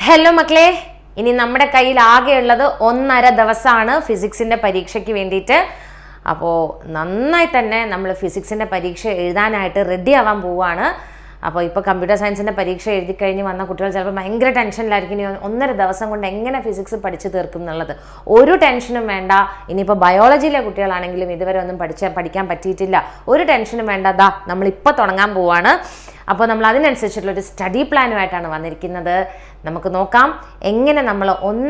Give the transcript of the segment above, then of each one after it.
Hello മക്കളെ, ഇനി നമ്മുടെ കയ്യിൽ ആകെയുള്ളത് 1.5 ദിവസമാണ് ഫിസിക്സിന്റെ പരീക്ഷയ്ക്ക് വേണ്ടിയിട്ട്. അപ്പോൾ നന്നായി തന്നെ നമ്മൾ ഫിസിക്സിന്റെ പരീക്ഷ എഴുതാനായിട്ട് റെഡി ആവാൻ പോവുകയാണ്. അപ്പോൾ ഇപ്പോൾ കമ്പ്യൂട്ടർ സയൻസിൻ്റെ പരീക്ഷ എഴുതി കഴിഞ്ഞ് വന്ന കുട്ടികൾ ചിലപ്പോൾ ഭയങ്കര ടെൻഷനിലായിരിക്കും. 1.5 ദിവസം കൊണ്ട് എങ്ങനെ ഫിസിക്സ് പഠിച്ചു തീർക്കും എന്നുള്ളത്. ഒരു ടെൻഷനും വേണ്ട. ഇനിയിപ്പോൾ ബയോളജിയിലെ കുട്ടികളാണെങ്കിലും ഇതുവരെ ഒന്നും പഠിക്കാൻ പറ്റിയിട്ടില്ല, ഒരു ടെൻഷനും വേണ്ട. ദാ നമ്മളിപ്പോൾ തുടങ്ങാൻ പോവാണ്. അപ്പോൾ നമ്മൾ അതിനനുസരിച്ചിട്ടുള്ളൊരു സ്റ്റഡി പ്ലാനുമായിട്ടാണ് വന്നിരിക്കുന്നത്. നമുക്ക് നോക്കാം എങ്ങനെ നമ്മൾ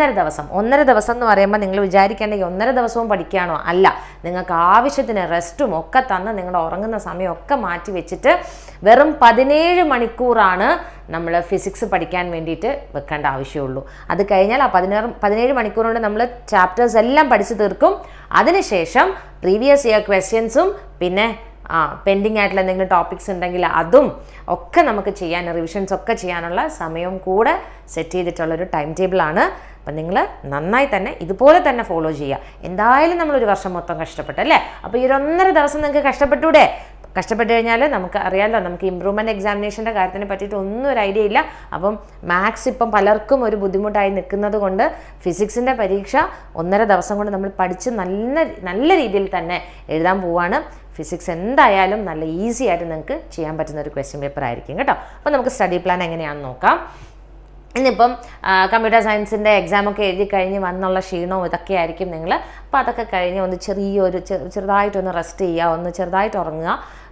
1.5 ദിവസം എന്ന് പറയുമ്പോൾ നിങ്ങൾ വിചാരിക്കേണ്ടെങ്കിൽ 1.5 ദിവസവും പഠിക്കുകയാണോ? അല്ല, നിങ്ങൾക്ക് ആവശ്യത്തിന് റെസ്റ്റും ഒക്കെ തന്ന് നിങ്ങളുടെ ഉറങ്ങുന്ന സമയമൊക്കെ മാറ്റി വെച്ചിട്ട് വെറും 17 മണിക്കൂറാണ് നമ്മൾ ഫിസിക്സ് പഠിക്കാൻ വേണ്ടിയിട്ട് വെക്കേണ്ട ആവശ്യമുള്ളൂ. അത് കഴിഞ്ഞാൽ ആ 17 മണിക്കൂർ കൊണ്ട് നമ്മൾ ചാപ്റ്റേഴ്സ് എല്ലാം പഠിച്ചു തീർക്കും. അതിനുശേഷം പ്രീവിയസ് ഇയർ ക്വസ്റ്റ്യൻസും പിന്നെ പെൻഡിങ് ആയിട്ടുള്ള എന്തെങ്കിലും ടോപ്പിക്സ് ഉണ്ടെങ്കിൽ അതും ഒക്കെ നമുക്ക് ചെയ്യാൻ, റിവിഷൻസ് ഒക്കെ ചെയ്യാനുള്ള സമയവും കൂടെ സെറ്റ് ചെയ്തിട്ടുള്ളൊരു ടൈം ടേബിളാണ്. അപ്പം നിങ്ങൾ നന്നായി തന്നെ ഇതുപോലെ തന്നെ ഫോളോ ചെയ്യുക. എന്തായാലും നമ്മളൊരു വർഷം മൊത്തം കഷ്ടപ്പെട്ടല്ലേ, അപ്പോൾ ഈ 1.5 ദിവസം നിങ്ങൾക്ക് കഷ്ടപ്പെട്ടൂടെ? കഷ്ടപ്പെട്ട് കഴിഞ്ഞാൽ നമുക്ക് അറിയാമല്ലോ, നമുക്ക് ഇമ്പ്രൂവ്മെൻറ്റ് എക്സാമിനേഷൻ്റെ കാര്യത്തിനെ പറ്റിയിട്ട് ഒന്നും ഒരു ഐഡിയ ഇല്ല. അപ്പം മാത്സ് ഇപ്പം പലർക്കും ഒരു ബുദ്ധിമുട്ടായി നിൽക്കുന്നത് കൊണ്ട് ഫിസിക്സിൻ്റെ പരീക്ഷ 1.5 ദിവസം കൊണ്ട് നമ്മൾ പഠിച്ച് നല്ല രീതിയിൽ തന്നെ എഴുതാൻ പോവുകയാണ്. ഫിസിക്സ് എന്തായാലും നല്ല ഈസി ആയിട്ട് നിങ്ങൾക്ക് ചെയ്യാൻ പറ്റുന്ന ഒരു ക്വസ്റ്റ്യൻ പേപ്പർ ആയിരിക്കും കേട്ടോ. അപ്പോൾ നമുക്ക് സ്റ്റഡി പ്ലാൻ എങ്ങനെയാണെന്ന് നോക്കാം. ഇന്നിപ്പം കമ്പ്യൂട്ടർ സയൻസിൻ്റെ എക്സാമൊക്കെ എഴുതി കഴിഞ്ഞ് വന്നുള്ള ക്ഷീണവും ഇതൊക്കെ ആയിരിക്കും നിങ്ങൾ. അപ്പോൾ അതൊക്കെ കഴിഞ്ഞ് ഒന്ന് ചെറുതായിട്ടൊന്ന് റെസ്റ്റ് ചെയ്യുക, ഒന്ന് ചെറുതായിട്ട് ഉറങ്ങുക.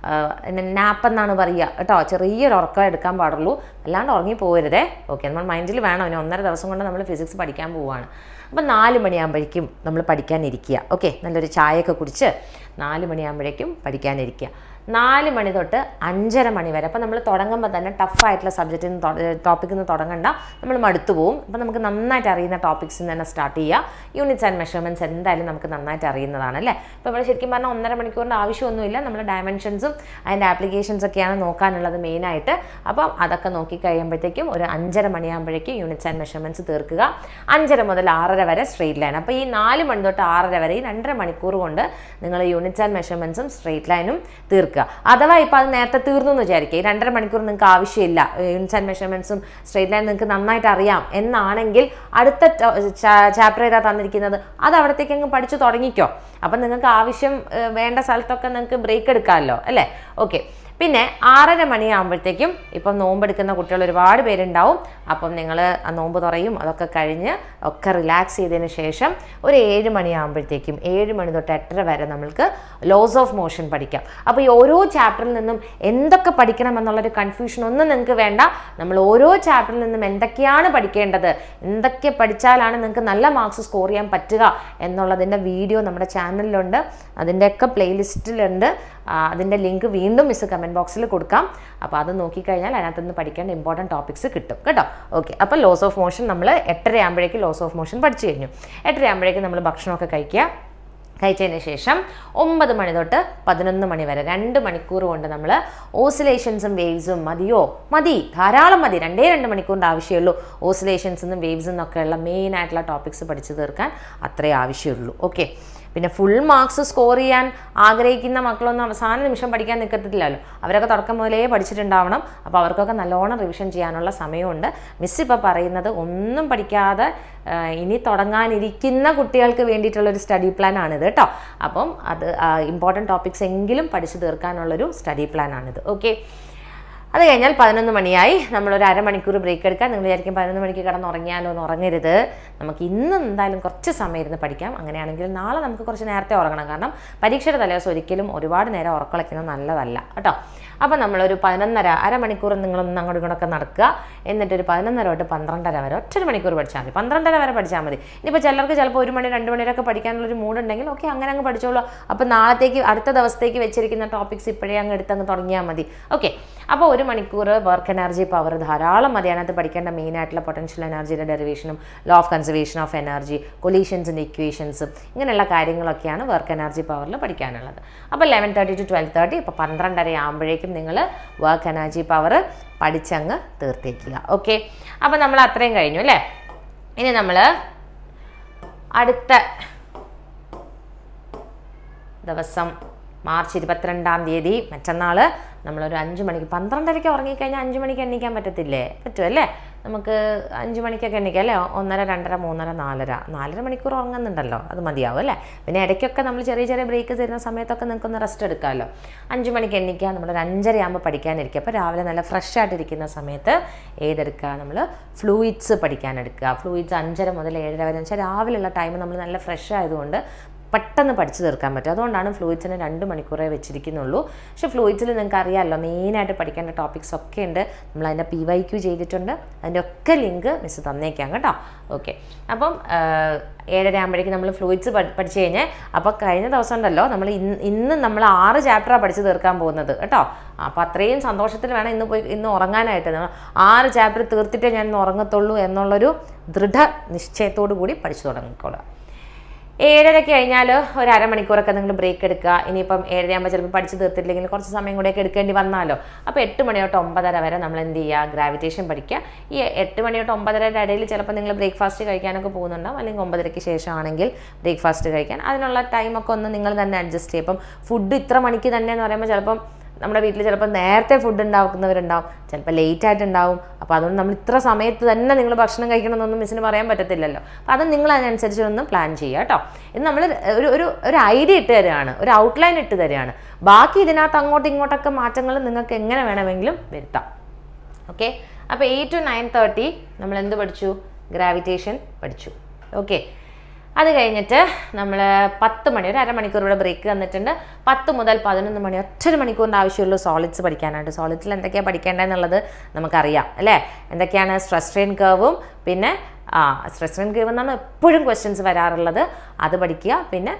നാപ്പെന്നാണ് പറയുക കേട്ടോ. ചെറിയൊരു ഉറക്കം എടുക്കാൻ പാടുള്ളൂ, അല്ലാണ്ട് ഉറങ്ങി പോകരുതേ. ഓക്കെ, നമ്മൾ മൈൻഡിൽ വേണം ഇനി 1.5 ദിവസം കൊണ്ട് നമ്മൾ ഫിസിക്സ് പഠിക്കാൻ പോവുകയാണ്. അപ്പം 4 മണിയാകുമ്പോഴേക്കും നമ്മൾ പഠിക്കാനിരിക്കുക. ഓക്കെ, നല്ലൊരു ചായയൊക്കെ കുടിച്ച് 4 മണിയാകുമ്പോഴേക്കും പഠിക്കാനിരിക്കുക. 4 മണി തൊട്ട് 5:30 മണി വരെ. അപ്പോൾ നമ്മൾ തുടങ്ങുമ്പോൾ തന്നെ ടഫായിട്ടുള്ള ടോപ്പിക്കിൽ നിന്ന് തുടങ്ങണ്ട, നമ്മൾ മടുത്തു പോവും. അപ്പോൾ നമുക്ക് നന്നായിട്ട് അറിയുന്ന ടോപ്പിക്സിൽ നിന്ന് തന്നെ സ്റ്റാർട്ട് ചെയ്യുക. യൂണിറ്റ്സ് ആൻഡ് മെഷർമെൻറ്റ്സ് എന്തായാലും നമുക്ക് നന്നായിട്ട് അറിയുന്നതാണ് അല്ലേ. ഇപ്പോൾ ഇവിടെ ശരിക്കും പറഞ്ഞാൽ 1.5 മണിക്കൂറിൻ്റെ ആവശ്യമൊന്നുമില്ല. നമ്മൾ ഡയമെൻഷൻസും അതിൻ്റെ ആപ്ലിക്കേഷൻസൊക്കെയാണ് നോക്കാനുള്ളത് മെയിനായിട്ട്. അപ്പം അതൊക്കെ നോക്കി കഴിയുമ്പോഴത്തേക്കും ഒരു 5:30 മണിയാകുമ്പോഴേക്കും യൂണിറ്റ്സ് ആൻഡ് മെഷർമെൻറ്റ്സ് തീർക്കുക. 5:30 മുതൽ 6:30 വരെ സ്ട്രെയിറ്റ് ലൈൻ. അപ്പോൾ ഈ 4 മണി തൊട്ട് 6:30 വരെ ഈ 2.5 മണിക്കൂർ കൊണ്ട് നിങ്ങൾ യൂണിറ്റ്സ് ആൻഡ് മെഷർമെൻറ്റ്സും സ്ട്രെയിറ്റ് ലൈനും തീർക്കുക. അഥവാ ഇപ്പോൾ അത് നേരത്തെ തീർന്നു എന്ന് വിചാരിക്കുക, ഈ 2.5 മണിക്കൂർ നിങ്ങൾക്ക് ആവശ്യമില്ല, യൂണിറ്റ്സ് ആൻഡ് മെഷർമെൻറ്റ്സും സ്ട്രെയിറ്റ് ലൈൻ നിങ്ങൾക്ക് നന്നായിട്ട് അറിയാം എന്നാണെങ്കിൽ അടുത്ത ചാപ്റ്റർ ഏതാ തന്നിരിക്കുന്നത് അത് അവിടത്തേക്ക് അങ്ങ് പഠിച്ചു തുടങ്ങിക്കോ. അപ്പം നിങ്ങൾക്ക് ആവശ്യം വേണ്ട സ്ഥലത്തൊക്കെ നിങ്ങൾക്ക് ബ്രേക്ക് എടുക്കാമല്ലോ അല്ലേ. ഓക്കെ, പിന്നെ 6:30 മണിയാകുമ്പോഴത്തേക്കും ഇപ്പം നോമ്പെടുക്കുന്ന കുട്ടികൾ ഒരുപാട് പേരുണ്ടാവും. അപ്പം നിങ്ങൾ ആ നോമ്പ് തുറയും അതൊക്കെ കഴിഞ്ഞ് ഒക്കെ റിലാക്സ് ചെയ്തതിന് ശേഷം ഒരു 7 മണിയാകുമ്പോഴത്തേക്കും 7 മണി തൊട്ട് 8:30 വരെ നമ്മൾക്ക് ലോസ് ഓഫ് മോഷൻ പഠിക്കാം. അപ്പോൾ ഈ ഓരോ ചാപ്റ്ററിൽ നിന്നും എന്തൊക്കെ പഠിക്കണം എന്നുള്ളൊരു കൺഫ്യൂഷൻ ഒന്നും നിങ്ങൾക്ക് വേണ്ട. നമ്മൾ ഓരോ ചാപ്റ്ററിൽ നിന്നും എന്തൊക്കെയാണ് പഠിക്കേണ്ടത്, എന്തൊക്കെ പഠിച്ചാലാണ് നിങ്ങൾക്ക് നല്ല മാർക്സ് സ്കോർ ചെയ്യാൻ പറ്റുക എന്നുള്ളതിൻ്റെ വീഡിയോ നമ്മുടെ ചാനലിലുണ്ട്, അതിൻ്റെയൊക്കെ പ്ലേലിസ്റ്റിലുണ്ട്. അതിൻ്റെ ലിങ്ക് വീണ്ടും മിസ് കമൻറ്റ് ബോക്സിൽ കൊടുക്കാം. അപ്പോൾ അത് നോക്കിക്കഴിഞ്ഞാൽ അതിനകത്ത് നിന്ന് പഠിക്കേണ്ട ഇമ്പോർട്ടൻറ്റ് ടോപ്പിക്സ് കിട്ടും കേട്ടോ. ഓക്കെ, അപ്പോൾ ലോസ് ഓഫ് മോഷൻ നമ്മൾ 8:30 ആകുമ്പോഴേക്കും ലോസ് ഓഫ് മോഷൻ പഠിച്ചു കഴിഞ്ഞു. 8:30 ആകുമ്പോഴേക്കും നമ്മൾ ഭക്ഷണമൊക്കെ കഴിച്ചതിന് ശേഷം 9 മണി തൊട്ട് 11 മണി വരെ 2 മണിക്കൂർ കൊണ്ട് നമ്മൾ ഓസിലേഷൻസും വേവ്സും മതി, ധാരാളം മതി. 2 മണിക്കൂറിൻ്റെ ആവശ്യമുള്ളൂ. ഓസിലേഷൻസിനും വേവ്സിൽ നിന്നൊക്കെയുള്ള മെയിൻ ആയിട്ടുള്ള ടോപ്പിക്സ് പഠിച്ചു തീർക്കാൻ അത്രേ ആവശ്യമുള്ളൂ. ഓക്കെ, പിന്നെ ഫുൾ മാർക്സ് സ്കോർ ചെയ്യാൻ ആഗ്രഹിക്കുന്ന മക്കളൊന്നും അവസാന നിമിഷം പഠിക്കാൻ നിൽക്കത്തില്ലല്ലോ. അവരൊക്കെ തുടക്കം മുതലേ പഠിച്ചിട്ടുണ്ടാവണം. അപ്പോൾ അവർക്കൊക്കെ നല്ലോണം റിവിഷൻ ചെയ്യാനുള്ള സമയമുണ്ട്. മിസ് ഇപ്പോൾ പറയുന്നത് ഒന്നും പഠിക്കാതെ ഇനി തുടങ്ങാനിരിക്കുന്ന കുട്ടികൾക്ക് വേണ്ടിയിട്ടുള്ളൊരു സ്റ്റഡി പ്ലാൻ ആണിത് കേട്ടോ. അപ്പം അത് ഇമ്പോർട്ടൻറ്റ് ടോപ്പിക്സ് എങ്കിലും പഠിച്ചു തീർക്കാനുള്ളൊരു സ്റ്റഡി പ്ലാൻ ആണിത്. ഓക്കെ, അത് കഴിഞ്ഞാൽ 11 മണിയായി. നമ്മളൊരു അരമണിക്കൂർ ബ്രേക്ക് എടുക്കാം. നിങ്ങൾ വിചാരിക്കും 11 മണിക്ക് കിടന്നുറങ്ങിയാലോ എന്ന്. ഉറങ്ങരുത്. നമുക്ക് ഇന്ന് എന്തായാലും കുറച്ച് സമയം ഇരുന്ന് പഠിക്കാം. അങ്ങനെയാണെങ്കിൽ നാളെ നമുക്ക് കുറച്ച് നേരത്തെ ഉറങ്ങണം. കാരണം പരീക്ഷയുടെ തലേദിവസം ഒരിക്കലും ഒരുപാട് നേരം ഉറക്കളയ്ക്കുന്നത് നല്ലതല്ല കേട്ടോ. അപ്പോൾ നമ്മളൊരു 11:30 അരമണിക്കൂർ നിങ്ങളൊന്ന് അങ്ങോട്ടും ഇങ്ങോട്ടൊക്കെ നടക്കുക. എന്നിട്ടൊരു 11:30 തൊട്ട് 12:30 വരെ 1 മണിക്കൂർ പഠിച്ചാൽ മതി. 12:30 വരെ പഠിച്ചാൽ മതി. ഇനിയിപ്പോൾ ചിലർക്ക് ചിലപ്പോൾ 1 മണി 2 മണിവരെയൊക്കെ പഠിക്കാനുള്ളൊരു മൂഡുണ്ടെങ്കിൽ ഓക്കെ, അങ്ങനെ അങ്ങ് പഠിച്ചോളൂ. അപ്പോൾ നാളത്തേക്ക് അടുത്ത ദിവസത്തേക്ക് വെച്ചിരിക്കുന്ന ടോപ്പിക്സ് ഇപ്പോഴേ അങ്ങ് എടുത്തങ്ങ് തുടങ്ങിയാൽ മതി. ഓക്കെ, അപ്പോൾ 1 മണിക്കൂർ വർക്ക് എനർജി പവർ ധാരാളം മതി. അതിനകത്ത് പഠിക്കേണ്ട മെയിനായിട്ടുള്ള പൊട്ടൻഷ്യൽ എനർജിയുടെ ഡെറിവേഷനും law of conservation of energy, കൊലീഷൻസിൻ്റെ ഇക്വേഷൻസും ഇങ്ങനെയുള്ള കാര്യങ്ങളൊക്കെയാണ് വർക്ക് എനർജി പവറിൽ പഠിക്കാനുള്ളത്. അപ്പോൾ 11:30 to 12:30 ഇപ്പോൾ 12:30 ആകുമ്പോഴേക്കും നിങ്ങൾ വർക്ക് എനർജി പവർ പഠിച്ചങ്ങ് തീർത്തേക്കുക. ഓക്കെ, അപ്പോൾ നമ്മൾ അത്രയും കഴിഞ്ഞു അല്ലേ. ഇനി നമ്മൾ അടുത്ത ദിവസം മാർച്ച് 22-ാം തീയതി മറ്റന്നാൾ നമ്മളൊരു 5 മണിക്ക് 12:30 ഉറങ്ങിക്കഴിഞ്ഞാൽ 5 മണിക്ക് എണ്ണിക്കാൻ പറ്റത്തില്ലേ? പറ്റുമല്ലേ? നമുക്ക് 5 മണിക്കൊക്കെ എണീക്കാം അല്ലേ, 1:30, 2:30, 3:30, 4:30 മണിക്കൂർ ഉറങ്ങുന്നുണ്ടല്ലോ, അത് മതിയാവും അല്ലേ. പിന്നെ ഇടയ്ക്കൊക്കെ നമ്മൾ ചെറിയ ചെറിയ ബ്രേക്ക് തരുന്ന സമയത്തൊക്കെ നിങ്ങൾക്കൊന്ന് റെസ്റ്റ് എടുക്കാമല്ലോ. 5 മണിക്ക് എണീക്കുക, നമ്മളൊരു 5:30 ആകുമ്പോൾ പഠിക്കാനിരിക്കുക. അപ്പോൾ രാവിലെ നല്ല ഫ്രഷ് ആയിട്ടിരിക്കുന്ന സമയത്ത് ഏതെടുക്കുക, നമ്മൾ ഫ്ലൂയിഡ്സ് പഠിക്കാനെടുക്കുക. ഫ്ലൂയിഡ്സ് 5:30 മുതൽ 7:30 വരെ വെച്ചാൽ രാവിലെയുള്ള ടൈം നമ്മൾ നല്ല ഫ്രഷ് ആയതുകൊണ്ട് പെട്ടെന്ന് പഠിച്ചു തീർക്കാൻ പറ്റും. അതുകൊണ്ടാണ് ഫ്ലൂയിഡ്സിന് 2 മണിക്കൂറേ വെച്ചിരിക്കുന്നുള്ളൂ. പക്ഷേ ഫ്ലൂയിഡ്സിൽ നിങ്ങൾക്ക് അറിയാമല്ലോ, മെയിനായിട്ട് പഠിക്കേണ്ട ടോപ്പിക്സ് ഒക്കെ ഉണ്ട്. നമ്മളതിൻ്റെ PYQ ചെയ്തിട്ടുണ്ട്, അതിൻ്റെ ഒക്കെ ലിങ്ക് മിസ് തന്നേക്കാം കേട്ടോ. ഓക്കെ, അപ്പം 7:30 ആകുമ്പോഴേക്കും നമ്മൾ ഫ്ലൂയിഡ്സ് പഠിച്ചു കഴിഞ്ഞാൽ, അപ്പോൾ കഴിഞ്ഞ ദിവസം ഉണ്ടല്ലോ നമ്മൾ ഇന്ന് നമ്മൾ 6 ചാപ്റ്ററാണ് പഠിച്ചു തീർക്കാൻ പോകുന്നത് കേട്ടോ. അപ്പോൾ അത്രയും സന്തോഷത്തിൽ വേണം ഇന്ന് ഉറങ്ങാനായിട്ട്. 6 ചാപ്റ്റർ തീർത്തിട്ടേ ഞാൻ ഇന്ന് ഉറങ്ങത്തുള്ളൂ എന്നുള്ളൊരു ദൃഢ നിശ്ചയത്തോടു കൂടി പഠിച്ചു തുടങ്ങിക്കോളാം. 7:30 കഴിഞ്ഞാൽ ഒരു അരമണിക്കൂറൊക്കെ നിങ്ങൾ ബ്രേക്ക് എടുക്കുക. ഇനിയിപ്പം 7:30 ആകുമ്പോൾ ചിലപ്പോൾ പഠിച്ച് തീർത്തില്ലെങ്കിൽ കുറച്ച് സമയം കൂടെയൊക്കെ എടുക്കേണ്ടി വന്നാലോ. അപ്പോൾ 8 മണി തൊട്ട് 9:30 വരെ നമ്മൾ എന്ത് ചെയ്യുക, ഗ്രാവിറ്റേഷൻ പഠിക്കുക. ഈ 8 മണി തൊട്ട് 9:30 ഇടയിൽ ചിലപ്പോൾ നിങ്ങൾ ബ്രേക്ക്ഫാസ്റ്റ് കഴിക്കാനൊക്കെ പോകുന്നുണ്ടാവും, അല്ലെങ്കിൽ 9:30 ശേഷമാണെങ്കിൽ ബ്രേക്ക്ഫാസ്റ്റ് കഴിക്കാൻ. അതിനുള്ള ടൈമൊക്കെ ഒന്ന് നിങ്ങൾ തന്നെ അഡ്ജസ്റ്റ് ചെയ്യും. ഇപ്പം ഫുഡ് ഇത്ര മണിക്ക് തന്നെ എന്ന് പറയുമ്പോൾ ചിലപ്പം നമ്മുടെ വീട്ടിൽ ചിലപ്പോൾ നേരത്തെ ഫുഡ് ഉണ്ടാക്കുന്നവരുണ്ടാവും, ചിലപ്പോൾ ലേറ്റ് ആയിട്ടുണ്ടാവും. അപ്പോൾ അതുകൊണ്ട് നമ്മൾ ഇത്ര സമയത്ത് തന്നെ നിങ്ങൾ ഭക്ഷണം കഴിക്കണമെന്നൊന്നും മിസ്സിന് പറയാൻ പറ്റത്തില്ലല്ലോ. അപ്പോൾ അത് നിങ്ങൾ അതിനനുസരിച്ച് ഒന്ന് പ്ലാൻ ചെയ്യുക കേട്ടോ. ഇത് നമ്മൾ ഒരു ഐഡിയ ഇട്ട് തരികയാണ്, ഒരു ഔട്ട്ലൈൻ ഇട്ട് തരികയാണ്. ബാക്കി ഇതിനകത്ത് അങ്ങോട്ടും ഇങ്ങോട്ടൊക്കെ മാറ്റങ്ങൾ നിങ്ങൾക്ക് എങ്ങനെ വേണമെങ്കിലും വരുത്താം. ഓക്കെ, അപ്പോൾ 8 to 9:30 നമ്മൾ എന്ത് പഠിച്ചു, ഗ്രാവിറ്റേഷൻ പഠിച്ചു. ഓക്കെ, അത് കഴിഞ്ഞിട്ട് നമ്മൾ 10 മണി, ഒരു അരമണിക്കൂർ ഇവിടെ ബ്രേക്ക് തന്നിട്ടുണ്ട്. 10 മുതൽ 11 മണി ഒറ്റൊരു മണിക്കൂറിൻ്റെ ആവശ്യമുള്ളൂ സോളിഡ്സ് പഠിക്കാനായിട്ട്. സോളിഡ്സിൽ എന്തൊക്കെയാണ് പഠിക്കേണ്ടതെന്നുള്ളത് നമുക്കറിയാം അല്ലേ. എന്തൊക്കെയാണ് സ്ട്രെസ് സ്ട്രെയിൻ കർവും, പിന്നെ സ്ട്രെസ് സ്ട്രെയിൻ കർവ് എന്നാണ് എപ്പോഴും ക്വസ്റ്റ്യൻസ് വരാറുള്ളത്, അത് പഠിക്കുക. പിന്നെ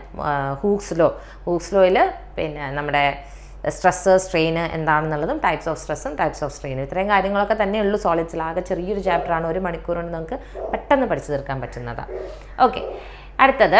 ഹൂക്സ് ലോയിൽ പിന്നെ നമ്മുടെ സ്ട്രെസ് സ്ട്രെയിൻ എന്താണെന്നുള്ളതും, ടൈപ്സ് ഓഫ് സ്ട്രെസ്സും ടൈപ്സ് ഓഫ് സ്ട്രെയിനും, ഇത്രയും കാര്യങ്ങളൊക്കെ തന്നെ ഉള്ളൂ സോളിഡ്സിൽ. ആകെ ചെറിയൊരു ചാപ്റ്ററാണ്, 1 മണിക്കൂർ കൊണ്ട് നമുക്ക് പെട്ടെന്ന് പഠിച്ചു തീർക്കാൻ പറ്റുന്നതാണ്. ഓക്കെ, അടുത്തത്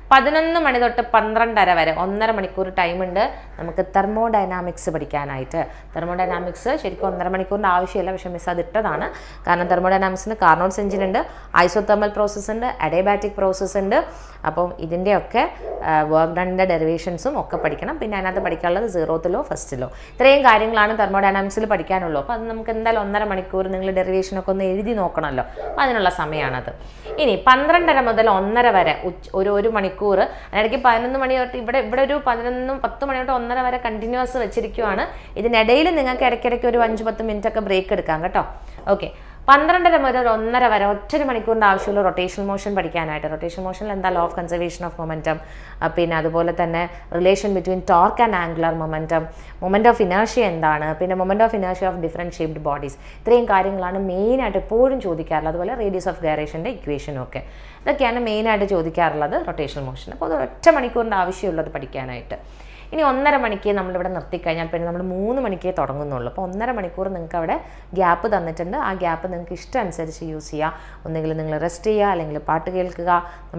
11 മണി തൊട്ട് 12:30 വരെ 1.5 മണിക്കൂർ ടൈമുണ്ട് നമുക്ക് തെർമോഡൈനാമിക്സ് പഠിക്കാനായിട്ട്. തെർമോഡൈനാമിക്സ് ശരിക്കും 1.5 മണിക്കൂറിൻ്റെ ആവശ്യമില്ല, പക്ഷേ മിസ് അത് ഇട്ടതാണ്. കാരണം തെർമോഡൈനാമിക്സിന് കാർനോട്ട്സ് എഞ്ചിൻ ഉണ്ട്, ഐസോതെർമൽ പ്രോസസ്സ് ഉണ്ട്, അഡിയബാറ്റിക് പ്രോസസ്സ് ഉണ്ട്. അപ്പം ഇതിൻ്റെയൊക്കെ വർക്ക് ഡണിൻ്റെ ഡെറിവേഷൻസും ഒക്കെ പഠിക്കണം. പിന്നെ അതിനകത്ത് പഠിക്കാനുള്ളത് 0th law 1st law, ഇത്രയും കാര്യങ്ങളാണ് തെർമോഡൈനാമിക്സിൽ പഠിക്കാനുള്ളൂ. അപ്പോൾ അത് നമുക്ക് എന്തായാലും 1.5 മണിക്കൂർ നിങ്ങൾ ഡെറിവേഷനൊക്കെ ഒന്ന് എഴുതി നോക്കണമല്ലോ, അപ്പോൾ അതിനുള്ള സമയമാണത്. ഇനി 12:30 മുതൽ 1:30 വരെ ഒരു മണിക്കൂർ, അതിനിടയ്ക്ക് 11 മണി തൊട്ട് ഇവിടെ ഒരു 10 മണി തൊട്ട് 1:30 വരെ കണ്ടിന്യൂസ് വെച്ചിരിക്കുവാണ്. ഇതിനിടയിൽ നിങ്ങൾക്ക് ഇടയ്ക്കിടയ്ക്ക് ഒരു 5-10 മിനിറ്റ് ഒക്കെ ബ്രേക്ക് എടുക്കാം കേട്ടോ. ഓക്കെ, 12:30 മുതൽ 1:30 വരെ ഒറ്റൊരു മണിക്കൂറിൻ്റെ ആവശ്യമുള്ള റൊട്ടേഷണൽ മോഷൻ പഠിക്കാനായിട്ട്. റൊട്ടേഷണൽ മോഷനിൽ എന്താ, law of conservation of momentum, പിന്നെ അതുപോലെ തന്നെ relation between torque and angular momentum, moment of inertia എന്താണ്, പിന്നെ moment of inertia of different shaped bodies, ഇത്രയും കാര്യങ്ങളാണ് മെയിനായിട്ട് എപ്പോഴും ചോദിക്കാറുള്ളത്. അതുപോലെ റേഡിയസ് ഓഫ് ഗൈറേഷൻ്റെ ഇക്വേഷനും ഒക്കെ, ഇതൊക്കെയാണ് മെയിനായിട്ട് ചോദിക്കാറുള്ളത് റൊട്ടേഷണൽ മോഷൻ. അപ്പോൾ അത് ഒറ്റ മണിക്കൂറിൻ്റെ ആവശ്യമുള്ളത് പഠിക്കാനായിട്ട്. ഇനി 1.5 മണിക്ക് നമ്മളിവിടെ നിർത്തിക്കഴിഞ്ഞാൽ പിന്നെ നമ്മൾ 3 മണിക്കേ തുടങ്ങുന്നുള്ളൂ. അപ്പോൾ 1.5 മണിക്കൂർ നിങ്ങൾക്ക് അവിടെ ഗ്യാപ്പ് തന്നിട്ടുണ്ട്. ആ ഗ്യാപ്പ് നിങ്ങൾക്ക് ഇഷ്ടം അനുസരിച്ച് യൂസ് ചെയ്യുക. ഒന്നുകിൽ നിങ്ങൾ റെസ്റ്റ് ചെയ്യുക, അല്ലെങ്കിൽ പാട്ട് കേൾക്കുക.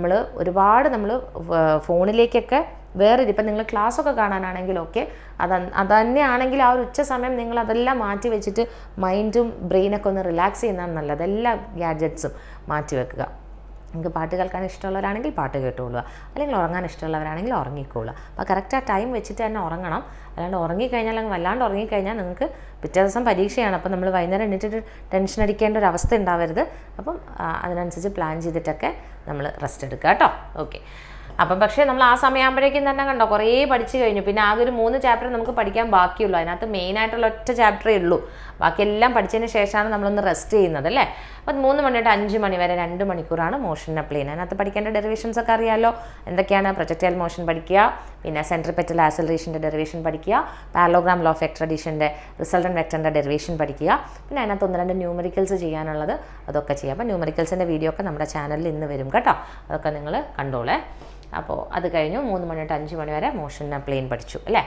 ഒരുപാട് ഫോണിലേക്കൊക്കെ ഇപ്പം നിങ്ങൾ ക്ലാസ്സൊക്കെ കാണാനാണെങ്കിൽ ഓക്കെ, അത് തന്നെയാണെങ്കിൽ ആ ഒരു ഉച്ച സമയം നിങ്ങൾ അതെല്ലാം മാറ്റി വെച്ചിട്ട് മൈൻഡും ബ്രെയിനൊക്കെ ഒന്ന് റിലാക്സ് ചെയ്യുന്നതാണ് നല്ലത്. എല്ലാ ഗാഡ്ജറ്റ്സും മാറ്റി വെക്കുക. നിങ്ങൾക്ക് പാട്ട് കേൾക്കാൻ ഇഷ്ടമുള്ളവരാണെങ്കിൽ പാട്ട് കേട്ടുകൊള്ളുക, അല്ലെങ്കിൽ ഉറങ്ങാൻ ഇഷ്ടമുള്ളവരാണെങ്കിൽ ഉറങ്ങിക്കൊള്ളുക. അപ്പോൾ കറക്റ്റ് ആ ടൈം വെച്ചിട്ട് തന്നെ ഉറങ്ങണം. അല്ലാണ്ട് ഉറങ്ങിക്കഴിഞ്ഞാൽ, അല്ലെങ്കിൽ വല്ലാണ്ട് ഉറങ്ങിക്കഴിഞ്ഞാൽ നിങ്ങൾക്ക് പിറ്റേ ദിവസം പരീക്ഷയാണ്. അപ്പോൾ നമ്മൾ വൈകുന്നേരം എണീറ്റിട്ട് ടെൻഷൻ അടിക്കേണ്ട ഒരു അവസ്ഥ ഉണ്ടാവരുത്. അപ്പം അതിനനുസരിച്ച് പ്ലാൻ ചെയ്തിട്ടൊക്കെ നമ്മൾ റെസ്റ്റ് എടുക്കുക കേട്ടോ. ഓക്കെ, അപ്പം പക്ഷേ നമ്മൾ ആ സമയമാകുമ്പോഴേക്കും തന്നെ കണ്ടോ കുറേ പഠിച്ചു കഴിഞ്ഞു. പിന്നെ ആകെ ഒരു 3 ചാപ്റ്റർ നമുക്ക് പഠിക്കാൻ ബാക്കിയുള്ളൂ. അതിനകത്ത് മെയിനായിട്ടുള്ള ഒറ്റ ചാപ്റ്ററേ ഉള്ളൂ. ബാക്കിയെല്ലാം പഠിച്ചതിന് ശേഷമാണ് നമ്മളൊന്ന് റെസ്റ്റ് ചെയ്യുന്നത് അല്ലേ. അപ്പം 3 മണി തൊട്ട് 5 മണി വരെ 2 മണിക്കൂറാണ് മോഷൻ അപ്ലൈ ചെയ്യുന്നത്. അതിനകത്ത് പഠിക്കേണ്ട ഡെറിവേഷൻസ് ഒക്കെ അറിയാമല്ലോ. എന്തൊക്കെയാണ്, പ്രൊജക്ടൈൽ മോഷൻ പഠിക്കുക, പിന്നെ സെൻട്രിപെറ്റൽ ആക്സലറേഷൻ്റെ ഡെറിവേഷൻ പഠിക്കുക, പാരലോഗ്രാം ലോ ഓഫ് എക്സ്ട്രഡീഷൻ്റെ റിസൾട്ടൻറ്റ് വെക്ടറിൻ്റെ ഡെറിവേഷൻ പഠിക്കുക. പിന്നെ അതിനകത്ത് 1-2 ന്യൂമറിക്കൽസ് ചെയ്യാനുള്ളത് അതൊക്കെ ചെയ്യാം. അപ്പോൾ ന്യൂമറിക്കൽസിൻ്റെ വീഡിയോ ഒക്കെ നമ്മുടെ ചാനലിൽ ഇന്ന് വരും കേട്ടോ. അതൊക്കെ നിങ്ങൾ കണ്ടോളേ. അപ്പോൾ അത് കഴിഞ്ഞു 3 മണി തൊട്ട് 5 മണി വരെ മോഷൻ പ്ലെയിൻ പഠിച്ചു അല്ലേ.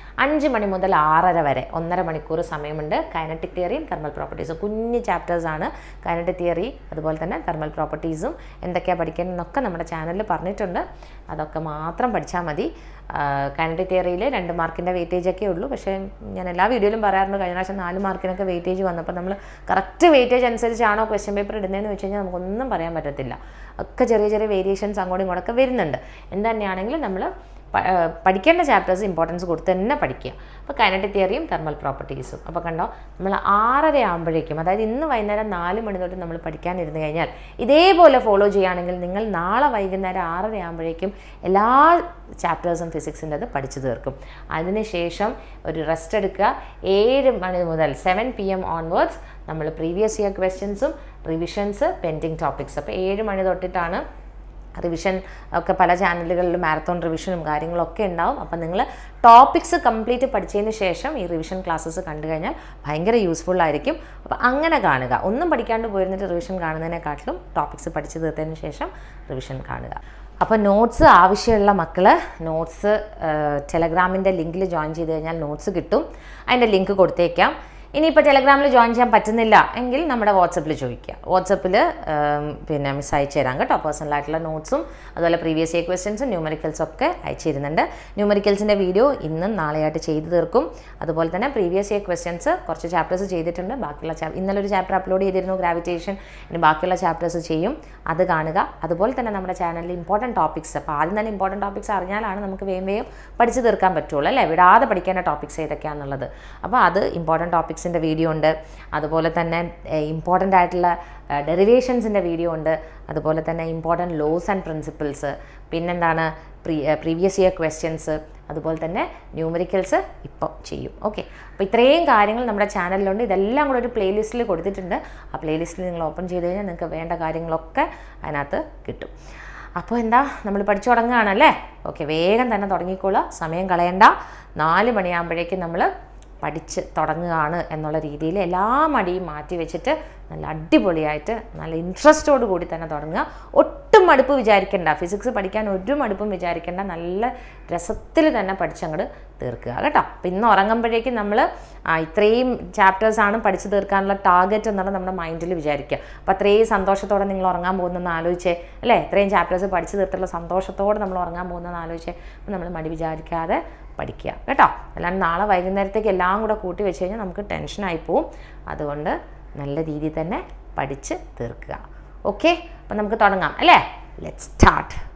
5 മണി മുതൽ 6:30 വരെ 1.5 മണിക്കൂർ സമയമുണ്ട് കൈനറ്റിക് തിയറിയും തെർമൽ പ്രോപ്പർട്ടീസും. കുഞ്ഞ് ചാപ്റ്റേഴ്സാണ് കൈനറ്റിക് തിയറി, അതുപോലെ തന്നെ തെർമൽ പ്രോപ്പർട്ടീസും എന്തൊക്കെയാണ് പഠിക്കുന്നതെന്നൊക്കെ നമ്മുടെ ചാനലിൽ പറഞ്ഞിട്ടുണ്ട്. അതൊക്കെ മാത്രം പഠിച്ചാൽ മതി. കൈനറ്റിക് തിയറിയിൽ 2 മാർക്കിൻ്റെ വെയിറ്റേജ് ഒക്കെ ഉള്ളൂ. പക്ഷേ ഞാൻ എല്ലാ വീഡിയോയിലും പറയാറുണ്ട്, കഴിഞ്ഞ പ്രാവശ്യം 4 മാർക്കിനൊക്കെ വെയിറ്റേജ് വന്നപ്പോൾ നമ്മൾ കറക്റ്റ് വെയിറ്റേജ് അനുസരിച്ചാണോ ക്വസ്റ്റ്യൻ പേപ്പർ ഇടുന്നതെന്ന് വെച്ച് കഴിഞ്ഞാൽ നമുക്കൊന്നും പറയാൻ പറ്റത്തില്ല. ഒക്കെ ചെറിയ ചെറിയ വേരിയേഷൻസ് അങ്ങോട്ടും ഇങ്ങോട്ടൊക്കെ വരുന്നുണ്ട്. എന്ത് തന്നെയാണെങ്കിലും നമ്മൾ പഠിക്കേണ്ട ചാപ്റ്റേഴ്സ് ഇമ്പോർട്ടൻസ് കൊടുത്ത് തന്നെ പഠിക്കുക. അപ്പോൾ കൈനറ്റിക് തിയറിയും തെർമൽ പ്രോപ്പർട്ടീസും. അപ്പോൾ കണ്ടോ, നമ്മൾ 6:30 ആകുമ്പോഴേക്കും, അതായത് ഇന്ന് വൈകുന്നേരം 4 മണി തൊട്ട് നമ്മൾ പഠിക്കാനിരുന്ന് കഴിഞ്ഞാൽ ഇതേപോലെ ഫോളോ ചെയ്യുകയാണെങ്കിൽ നിങ്ങൾ നാളെ വൈകുന്നേരം 6:30 ആകുമ്പോഴേക്കും എല്ലാ ചാപ്റ്റേഴ്സും ഫിസിക്സിൻ്റെ പഠിച്ചു തീർക്കും. അതിനുശേഷം ഒരു റെസ്റ്റ് എടുക്കുക. 7 മണി മുതൽ 7 PM ഓൺവേർഡ്സ് നമ്മൾ പ്രീവിയസ് ഇയർ ക്വസ്റ്റ്യൻസും റിവിഷൻസ് പെൻഡിങ് ടോപ്പിക്സ്. അപ്പോൾ 7 മണി തൊട്ടിട്ടാണ് റിവിഷൻ ഒക്കെ. പല ചാനലുകളിൽ മാരത്തോൺ റിവിഷനും കാര്യങ്ങളൊക്കെ ഉണ്ടാവും. അപ്പം നിങ്ങൾ ടോപ്പിക്സ് കംപ്ലീറ്റ് പഠിച്ചതിന് ശേഷം ഈ റിവിഷൻ ക്ലാസ്സസ് കണ്ടു കഴിഞ്ഞാൽ ഭയങ്കര യൂസ്ഫുൾ ആയിരിക്കും. അപ്പോൾ അങ്ങനെ കാണുക. ഒന്നും പഠിക്കാണ്ട് പോയിരുന്നിട്ട് റിവിഷൻ കാണുന്നതിനെക്കാട്ടിലും ടോപ്പിക്സ് പഠിച്ചു തീർത്തതിന് ശേഷം റിവിഷൻ കാണുക. അപ്പോൾ നോട്ട്സ് ആവശ്യമുള്ള മക്കൾ നോട്ട്സ് ടെലഗ്രാമിൻ്റെ ലിങ്കിൽ ജോയിൻ ചെയ്ത് കഴിഞ്ഞാൽ നോട്ട്സ് കിട്ടും. അതിൻ്റെ ലിങ്ക് കൊടുത്തേക്കാം. ഇനിയിപ്പോൾ ടെലഗ്രാമിൽ ജോയിൻ ചെയ്യാൻ പറ്റുന്നില്ല എങ്കിൽ നമ്മുടെ വാട്സപ്പിൽ ചോദിക്കുക. വാട്സപ്പിൽ പിന്നെ മിസ് അയച്ചു തരാം കേട്ടോ. പേഴ്സണലായിട്ടുള്ള നോട്ട്സും അതുപോലെ പ്രീവിയസ് ഇയർ ക്വസ്റ്റ്യൻസും ന്യൂമറിക്കൽസും ഒക്കെ അയച്ചു തരുന്നുണ്ട്. ന്യൂമറിക്കൽസിൻ്റെ വീഡിയോ ഇന്നും നാളെയായിട്ട് ചെയ്തു തീർക്കും. അതുപോലെ തന്നെ പ്രീവിയസ് ഇയർ ക്വസ്റ്റ്യൻസ് കുറച്ച് ചാപ്റ്റേഴ്സ് ചെയ്തിട്ടുണ്ട്. ബാക്കിയുള്ള ഇന്നലെ ഒരു ചാപ്റ്റർ അപ്ലോഡ് ചെയ്തിരുന്നു, ഗ്രാവിറ്റേഷൻ. ഇനി ബാക്കിയുള്ള ചാപ്റ്റേഴ്സ് ചെയ്യും, അത് കാണുക. അതുപോലെ തന്നെ നമ്മുടെ ചാനലിൽ ഇമ്പോർട്ടൻറ്റ് ടോപ്പിക്സ്, അപ്പോൾ ആദ്യം തന്നെ ഇമ്പോർട്ടൻറ്റ് ടോപ്പിക്സ് അറിഞ്ഞാലാണ് നമുക്ക് വേഗം പഠിച്ചു തീർക്കാൻ പറ്റുള്ളൂ അല്ലേ, വിടാതെ പഠിക്കേണ്ട ടോപ്പിക്സ് ഏതൊക്കെയാണെന്നുള്ളത്. അപ്പോൾ അത് ഇമ്പോർട്ടൻറ്റ് ടോപ്പിക്സിൻ്റെ വീഡിയോ ഉണ്ട്. അതുപോലെ തന്നെ ഇമ്പോർട്ടൻ്റ് ആയിട്ടുള്ള ഡെറിവേഷൻസിൻ്റെ വീഡിയോ ഉണ്ട്. അതുപോലെ തന്നെ ഇമ്പോർട്ടൻറ്റ് ലോസ് ആൻഡ് പ്രിൻസിപ്പിൾസ്, പിന്നെന്താണ് പ്രീവിയസ് ഇയർ ക്വസ്റ്റ്യൻസ്, അതുപോലെ തന്നെ ന്യൂമറിക്കൽസ് ഇപ്പോൾ ചെയ്യും. ഓക്കെ, അപ്പോൾ ഇത്രയും കാര്യങ്ങൾ നമ്മുടെ ചാനലിലുണ്ട്. ഇതെല്ലാം കൂടെ ഒരു പ്ലേലിസ്റ്റിൽ കൊടുത്തിട്ടുണ്ട്. ആ പ്ലേലിസ്റ്റിൽ നിങ്ങൾ ഓപ്പൺ ചെയ്ത് കഴിഞ്ഞാൽ നിങ്ങൾക്ക് വേണ്ട കാര്യങ്ങളൊക്കെ അതിനകത്ത് കിട്ടും. അപ്പോൾ എന്താ, നമ്മൾ പഠിച്ചു തുടങ്ങുകയാണല്ലേ. ഓക്കെ, വേഗം തന്നെ തുടങ്ങിക്കോളുക, സമയം കളയണ്ട. 4 മണിയാകുമ്പോഴേക്കും നമ്മൾ പഠിച്ച് തുടങ്ങുകയാണ് എന്നുള്ള രീതിയിൽ എല്ലാ മടിയും മാറ്റി വെച്ചിട്ട് നല്ല അടിപൊളിയായിട്ട് നല്ല ഇൻട്രസ്റ്റോട് കൂടി തന്നെ തുടങ്ങുക. ഒട്ടും മടുപ്പ് വിചാരിക്കേണ്ട, ഫിസിക്സ് പഠിക്കാൻ ഒരു മടുപ്പും വിചാരിക്കേണ്ട, നല്ല രസത്തിൽ തന്നെ പഠിച്ചങ്ങോട്ട് തീർക്കുക കേട്ടോ. അപ്പം ഇന്ന് ഉറങ്ങുമ്പോഴേക്കും നമ്മൾ ഇത്രയും ചാപ്റ്റേഴ്സാണ് പഠിച്ചു തീർക്കാനുള്ള ടാർഗറ്റ് എന്നാണ് നമ്മുടെ മൈൻഡിൽ വിചാരിക്കുക. അപ്പോൾ അത്രയും സന്തോഷത്തോടെ നിങ്ങൾ ഉറങ്ങാൻ പോകുന്നതെന്ന് ആലോചിച്ചേ അല്ലേ. ഇത്രയും ചാപ്റ്റേഴ്സ് പഠിച്ചു തീർത്തുള്ള സന്തോഷത്തോടെ നമ്മൾ ഉറങ്ങാൻ പോകുന്നതെന്ന് ആലോചിച്ചേ. അപ്പോൾ നമ്മൾ മടി വിചാരിക്കാതെ പഠിക്കുക കേട്ടോ. അല്ലാണ്ട് നാളെ വൈകുന്നേരത്തേക്ക് എല്ലാം കൂടെ കൂട്ടി വെച്ച് കഴിഞ്ഞാൽ നമുക്ക് ടെൻഷനായി പോവും. അതുകൊണ്ട് നല്ല രീതിയിൽ തന്നെ പഠിച്ച് തീർക്കുക. ഓക്കെ, അപ്പം നമുക്ക് തുടങ്ങാം അല്ലേ. Let's start.